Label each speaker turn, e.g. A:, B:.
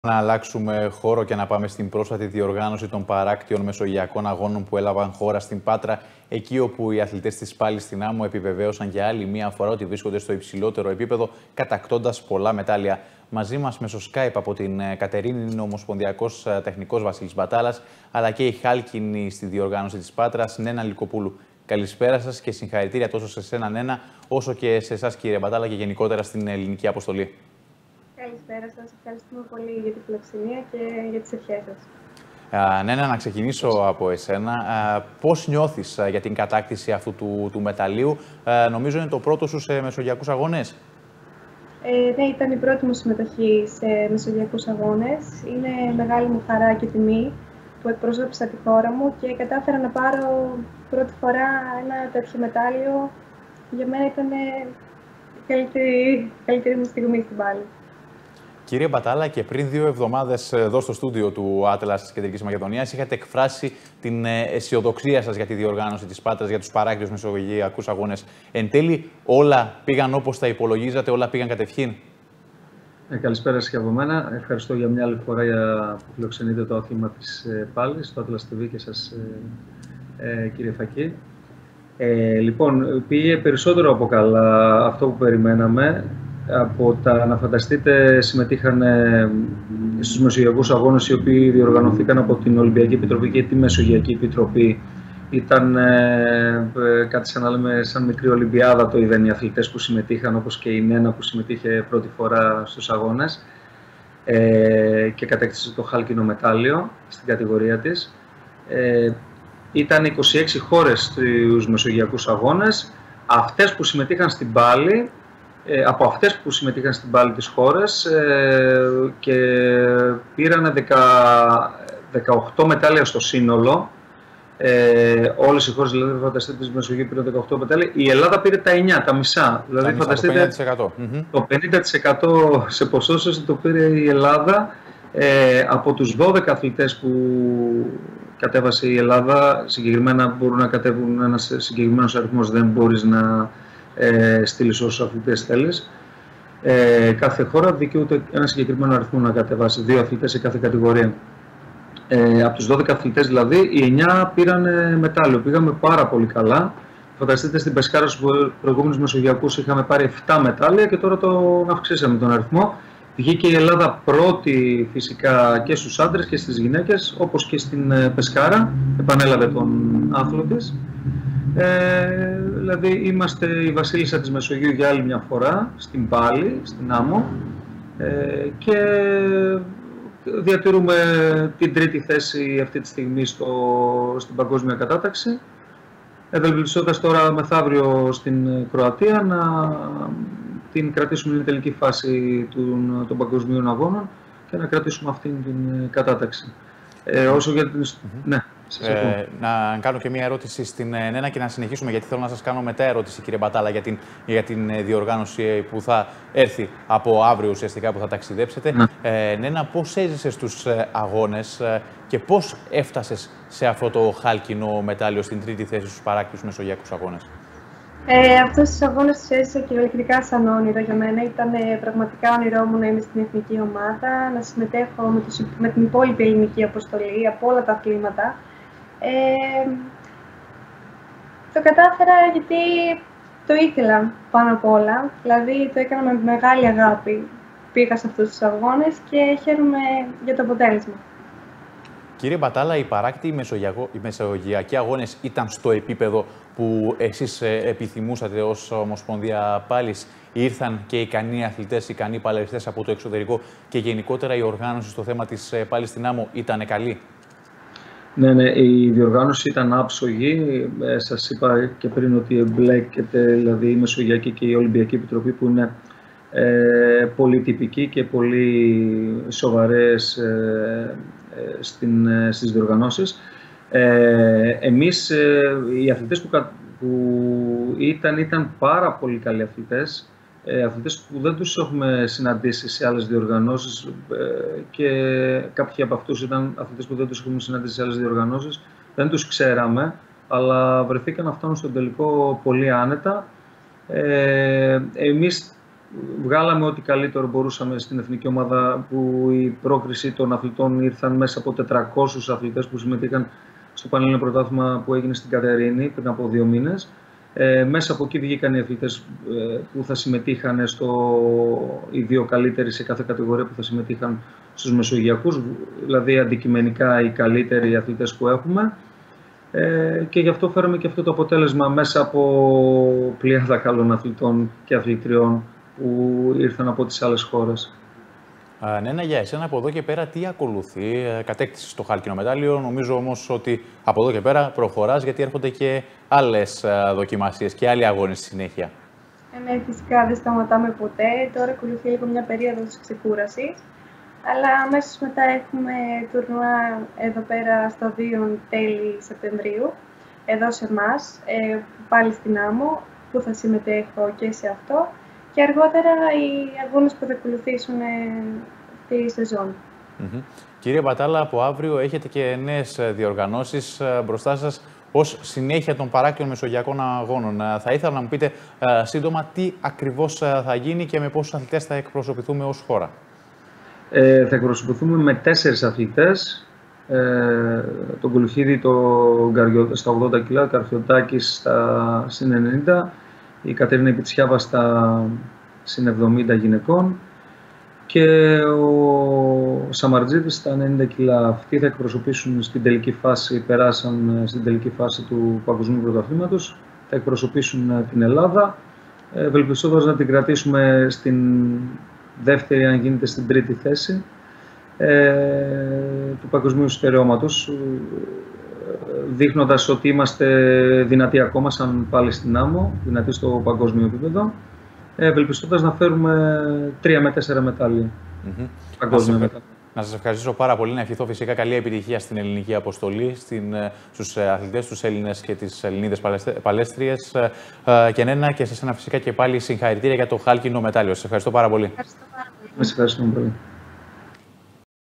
A: Να αλλάξουμε χώρο και να πάμε στην πρόσφατη διοργάνωση των παράκτιων Μεσογειακών Αγώνων που έλαβαν χώρα στην Πάτρα, εκεί όπου οι αθλητές της Πάλης στην Άμμο επιβεβαίωσαν για άλλη μία φορά ότι βρίσκονται στο υψηλότερο επίπεδο, κατακτώντας πολλά μετάλλια. Μαζί μας μέσω Skype από την Κατερίνη είναι ο Ομοσπονδιακός Τεχνικός Βασίλης Μπατάλας, αλλά και η χάλκινη στη διοργάνωση της Πάτρας, Νένα Λυκοπούλου. Καλησπέρα σας και συγχαρητήρια τόσο σε εσένα, Νένα, όσο και σε εσάς, κύριε Μπατάλα, και γενικότερα στην ελληνική αποστολή.
B: Καλησπέρα σας. Ευχαριστούμε πολύ για την φιλοξενία και για τις ευχές σας.
A: Νένα, να ξεκινήσω από εσένα. Πώς νιώθεις για την κατάκτηση αυτού του μεταλλίου? Νομίζω είναι το πρώτο σου σε Μεσογειακούς Αγώνες.
B: Ναι, ήταν η πρώτη μου συμμετοχή σε Μεσογειακούς Αγώνες. Είναι μεγάλη μου χαρά και τιμή που εκπροσώπησα τη χώρα μου και κατάφερα να πάρω πρώτη φορά ένα τέτοιο μετάλλιο. Για μένα ήταν η καλύτερη μου στιγμή στην πάλη.
A: Κύριε Μπατάλα, και πριν 2 εβδομάδες εδώ στο στούντιο του Άτλας της Κεντρικής Μακεδονίας είχατε εκφράσει την αισιοδοξία σας για τη διοργάνωση της Πάτρας, για τους παράκτιους Μεσογειακούς Αγώνες. Εν τέλει, όλα πήγαν όπως τα υπολογίζατε, όλα πήγαν κατευχήν?
C: Καλησπέρα σας και από μένα. Ευχαριστώ για μια άλλη φορά που φιλοξενείτε το άθλημα της Πάλης, στο Άτλας TV και σας, κύριε Φακή. Λοιπόν, πήγε περισσότερο από καλά αυτό που περιμέναμε. Από τα να φανταστείτε, συμμετείχαν στους Μεσογειακούς Αγώνες, οι οποίοι διοργανωθήκαν από την Ολυμπιακή Επιτροπή και τη Μεσογειακή Επιτροπή. Ήταν κάτι σαν να λέμε σαν μικρή Ολυμπιάδα, το είδαν οι αθλητές που συμμετείχαν, όπως και η Νένα που συμμετείχε πρώτη φορά στους αγώνες και κατέκτησε το χάλκινο μετάλλιο στην κατηγορία της. Ήταν 26 χώρες στους Μεσογειακούς Αγώνες. Αυτές που συμμετείχαν στην πάλη, από αυτές που συμμετείχαν στην πάλη της χώρας και πήραν 18 μετάλλια στο σύνολο. Όλες οι χώρες, δηλαδή, φανταστείτε, της Μεσογείου πήραν 18 μετάλλια. Η Ελλάδα πήρε τα 9, τα μισά. Δηλαδή, φανταστείτε, το 50% σε ποσόστοση το πήρε η Ελλάδα. Από τους 12 αθλητές που κατέβασε η Ελλάδα, συγκεκριμένα μπορούν να κατέβουν ένας συγκεκριμένος αριθμός, δεν μπορείς να στείλεις όσους αθλητές θέλεις. Κάθε χώρα δικαιούται ένα συγκεκριμένο αριθμό να κατεβάσει, 2 αθλητές σε κάθε κατηγορία. Από τους 12 αθλητές δηλαδή, οι 9 πήραν μετάλλιο. Πήγαμε πάρα πολύ καλά. Φανταστείτε, στην Πεσκάρα στους προηγούμενους Μεσογειακούς είχαμε πάρει 7 μετάλλια και τώρα τον αυξήσαμε τον αριθμό. Βγήκε η Ελλάδα πρώτη φυσικά και στους άντρες και στις γυναίκες, όπως και στην Πεσκάρα. Επανέλαβε τον άθλο της. Δηλαδή είμαστε η βασίλισσα της Μεσογείου για άλλη μια φορά στην πάλη, στην Άμμο, και διατηρούμε την τρίτη θέση αυτή τη στιγμή στην παγκόσμια κατάταξη, ευελπιστώντας τώρα μεθαύριο στην Κροατία να την κρατήσουμε στην τελική φάση των παγκοσμίων αγώνων και να κρατήσουμε αυτήν την κατάταξη. Όσο για την... Ναι.
A: Να κάνω και μια ερώτηση στην Νένα και να συνεχίσουμε, γιατί θέλω να σας κάνω μετά ερώτηση, κύριε Μπατάλα, για την διοργάνωση που θα έρθει από αύριο, ουσιαστικά, που θα ταξιδέψετε. Νένα, πώς έζησες τους αγώνες και πώς έφτασες σε αυτό το χάλκινο μετάλλιο στην τρίτη θέση στους παράκτιους Μεσογειακούς Αγώνες?
B: Αυτούς τους αγώνες τους έζησα κυριολεκτικά σαν όνειρο για μένα. Ήταν πραγματικά όνειρό μου να είμαι στην εθνική ομάδα, να συμμετέχω με την υπόλοιπη ελληνική αποστολή από όλα τα αθλήματα. Το κατάφερα γιατί το ήθελα πάνω απ' όλα, δηλαδή το έκανα με μεγάλη αγάπη. Πήγα σε αυτούς τους αγώνες και χαίρομαι για το αποτέλεσμα.
A: Κύριε Μπατάλα, οι παράκτιοι Μεσογειακοί Αγώνες ήταν στο επίπεδο που εσείς επιθυμούσατε ως Ομοσπονδία Πάλης? Ήρθαν και ικανοί αθλητές, ικανοί παλαιστές από το εξωτερικό και γενικότερα η οργάνωση στο θέμα της πάλης στην Άμμο ήταν καλή?
C: Ναι, η διοργάνωση ήταν άψογη. Σας είπα και πριν ότι εμπλέκεται δηλαδή η Μεσογειακή και η Ολυμπιακή Επιτροπή, που είναι πολύ τυπική και πολύ σοβαρές στις διοργανώσεις. Εμείς, οι αθλητές που ήταν πάρα πολύ καλοί αθλητές, αθλητές που δεν τους έχουμε συναντήσει σε άλλες διοργανώσεις, και κάποιοι από αυτούς ήταν αθλητές που δεν τους έχουμε συναντήσει σε άλλες διοργανώσεις, δεν τους ξέραμε, αλλά βρεθήκαν να φτάνουν στον τελικό πολύ άνετα. Εμείς βγάλαμε ό,τι καλύτερο μπορούσαμε στην εθνική ομάδα, που η πρόκριση των αθλητών ήρθαν μέσα από 400 αθλητές που συμμετείχαν στο Πανελλήνιο Πρωτάθλημα που έγινε στην Κατερίνη πριν από 2 μήνες. Μέσα από εκεί βγήκαν οι αθλητές που θα συμμετείχαν οι 2 καλύτεροι σε κάθε κατηγορία που θα συμμετείχαν στους μεσογειακούς, δηλαδή αντικειμενικά οι καλύτεροι αθλητές που έχουμε. Και γι' αυτό φέραμε και αυτό το αποτέλεσμα μέσα από πλειάδα καλών αθλητών και αθλητριών που ήρθαν από τις άλλες χώρες.
A: Νένα, για εσένα από εδώ και πέρα τι ακολουθεί? Κατέκτησες το χάλκινο μετάλλιο, νομίζω όμως ότι από εδώ και πέρα προχωράς, γιατί έρχονται και άλλες δοκιμασίες και άλλοι αγώνες στη συνέχεια.
B: Ναι, φυσικά δεν σταματάμε ποτέ. Τώρα ακολουθεί λίγο μια περίοδος ξεκούρασης. Αλλά αμέσως μετά έχουμε τουρνουά εδώ πέρα στο Δίον τέλη Σεπτεμβρίου, εδώ σε εμάς, πάλι στην Άμμο, που θα συμμετέχω και σε αυτό. Και αργότερα οι αγώνες που θα ακολουθήσουν τη σεζόν.
A: Κύριε Μπατάλα, από αύριο έχετε και νέες διοργανώσεις μπροστά σας ως συνέχεια των παράκτιων μεσογειακών αγώνων. Θα ήθελα να μου πείτε σύντομα τι ακριβώς θα γίνει και με πόσους αθλητές θα εκπροσωπηθούμε ως χώρα.
C: Θα εκπροσωπηθούμε με 4 αθλητές. Τον Κολουχίδη στα 80 κιλά, Καρφιωτάκης στα συν 90, η Κατερίνα Πιτσιάβα στα συν 70 γυναικών και ο Σαμαρτζίδης στα 90 κιλά. Αυτοί θα εκπροσωπήσουν στην τελική φάση, περάσαν στην τελική φάση του Παγκοσμίου Πρωταθλήματος, θα εκπροσωπήσουν την Ελλάδα, ευελπιστώντας να την κρατήσουμε στην δεύτερη, αν γίνεται στην τρίτη θέση του παγκοσμίου στερεώματος, δείχνοντας ότι είμαστε δυνατοί ακόμα σαν πάλι στην Άμμο, δυνατοί στο παγκόσμιο επίπεδο, ευελπιστώντας να φέρουμε 3 με 4 μετάλλια. Παγκόσμια μετάλλια.
A: Να σας ευχαριστήσω πάρα πολύ, να ευχηθώ φυσικά καλή επιτυχία στην ελληνική αποστολή, στους αθλητές, τους Έλληνες και τις Ελληνίδες παλέστριες. Και Νένα, και σε εσένα φυσικά και πάλι συγχαρητήρια για το χάλκινο μετάλλιο. Σας ευχαριστώ πάρα πολύ.
B: Ευχαριστώ πάρα πολύ.
C: Σας ευχαριστούμε πολύ.